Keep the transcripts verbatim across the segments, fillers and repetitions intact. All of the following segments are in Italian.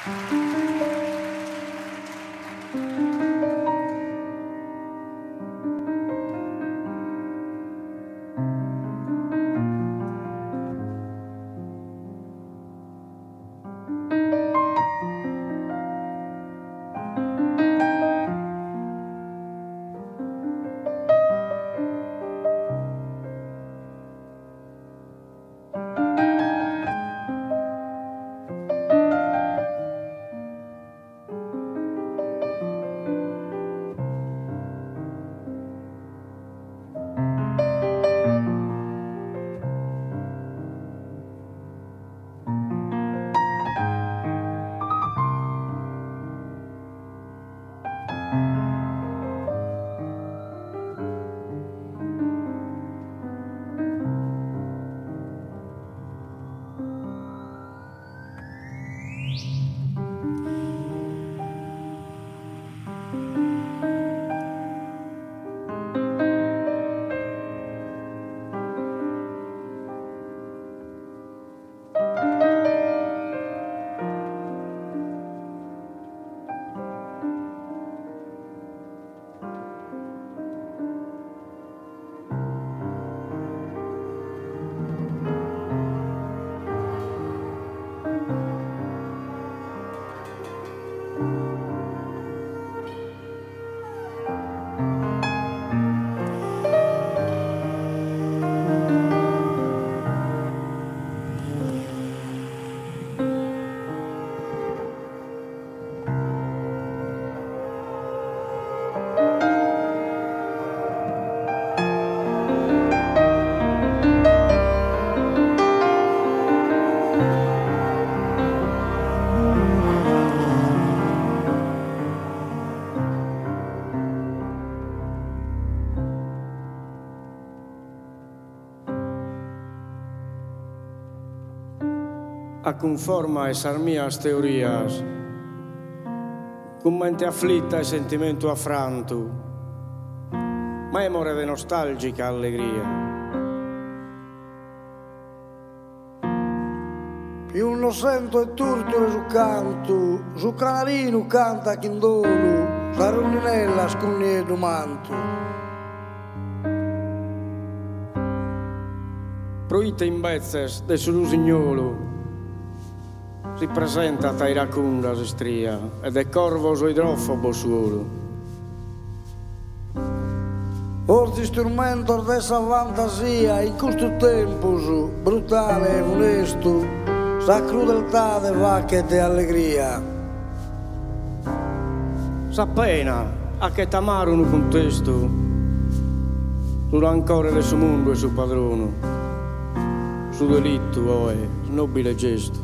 a conforma esas mías teorías, con mente aflitta e sentimento affranto, memore de nostalgica allegria. Io lo sento e turtolo su canto, su canarino canta chindolo, la runinella scugnetto manto. Proite in bezzes de su lusignolo, si presenta tra iracunda stria, ed è corvo su idrofobo suolo. Orti strumento dessa fantasia, in questo tempo brutale e funesto, sa crudeltà de vacche e de allegria. Sa pena a che tamaro un contesto, su rancore del suo mondo e suo padrono, su delitto o è nobile gesto.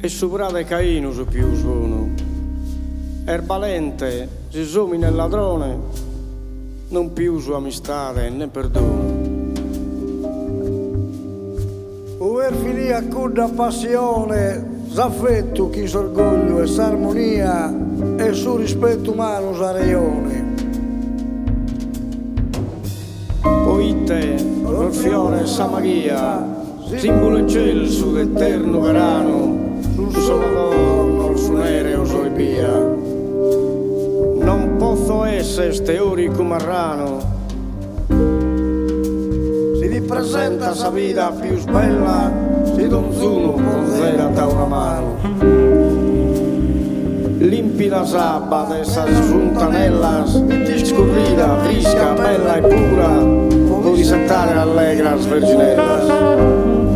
e su prate caino su più suono. Erbalente si sumi nel ladrone, non più su amistade né perdono. Uver finì a cudda passione, s'affetto, chi s'orgoglio e s'armonia e su rispetto umano s'areione. Poite, l'orfiore e sa magia, simbolo eccelso d'eterno verano, sul solo adorno, su nereo soibia. Non posso essere ste ori come arrano, si vi presenta sa vita più bella, si donzuno ponzera da una mano. Limpida sabba de esas fontanellas, scurrida, frisca, bella e pura, può disettare allegras verginellas.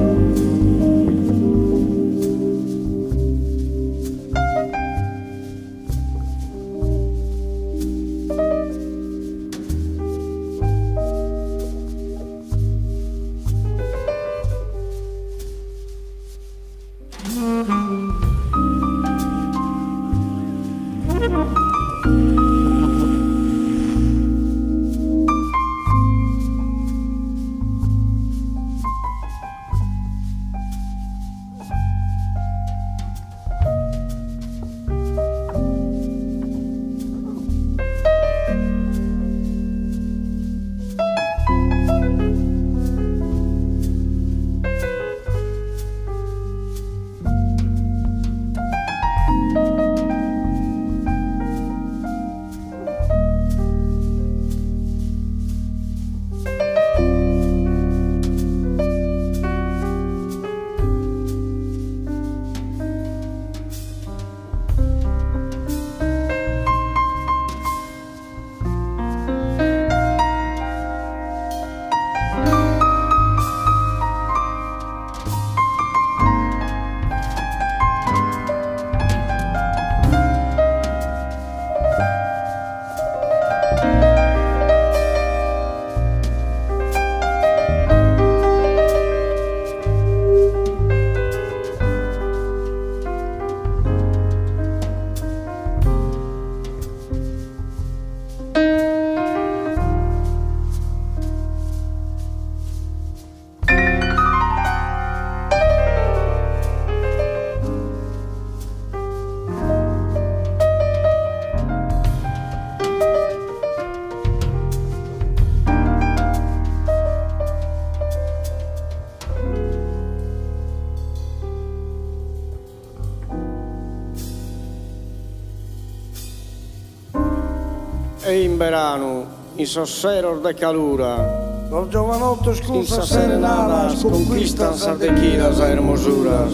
E in verano, in sosseros de calura, los giovanottos in con sa sa serenadas conquistan sa tequilas a hermosuras.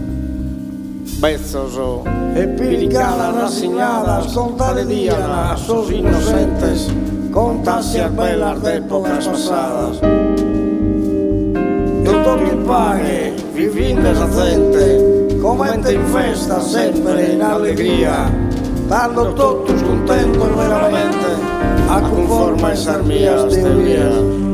Bezoso, e pilicadas rasignadas contadían a sos inocentes contasias belas de épocas pasadas. E todo il pague, vivin desacente, comete in festa sempre in allegria, dando todos contentos veramente a conforme esas mías teorías.